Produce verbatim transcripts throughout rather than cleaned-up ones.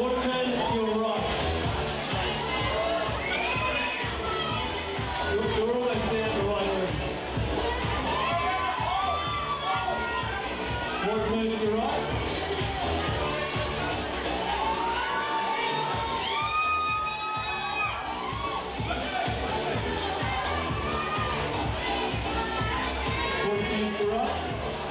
Quarter turn to your right. You're, you're almost there at the right end. Quarter turn to your right. Quarter turn to your right.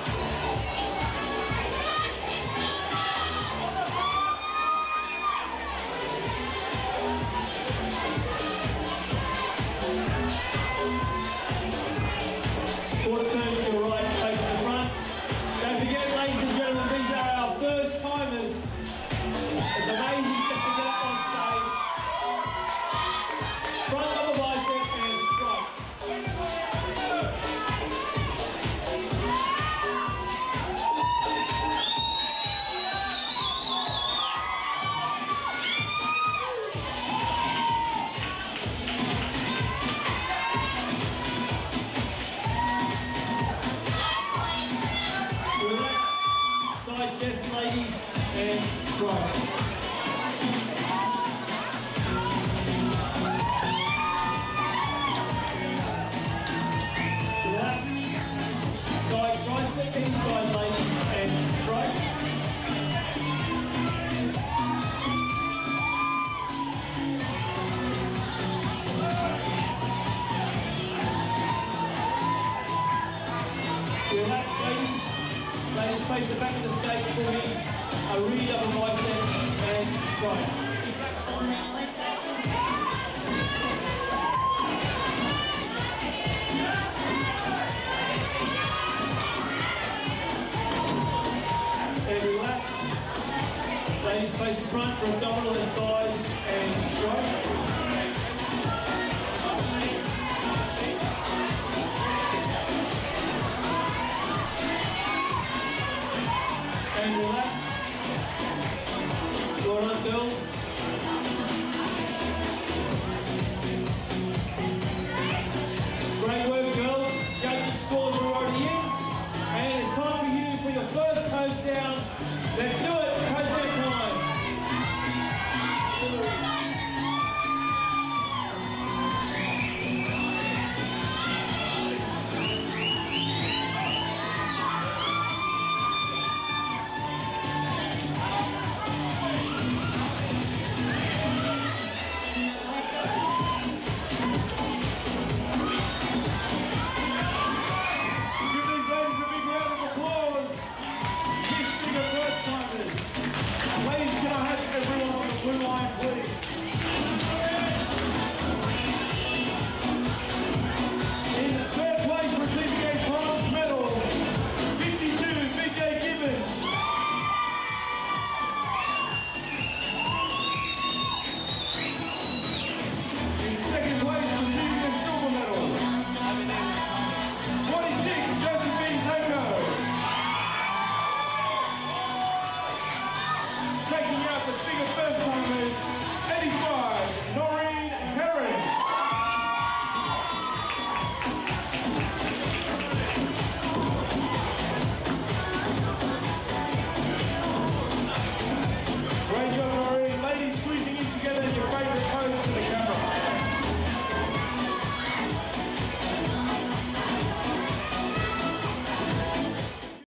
Quarter turn to your right, facing the front. Don't forget, ladies and gentlemen, these are our first timers. It's amazing just to get up on stage. Front of the bicep and strike. Side chest, ladies, and strike. Relax. Side tricep, inside, ladies, and strike. Relax, ladies. Ladies, face the back of the stage for me. A really double bicep and strike. And relax. Ladies, face the front for abdominal and thighs and strike.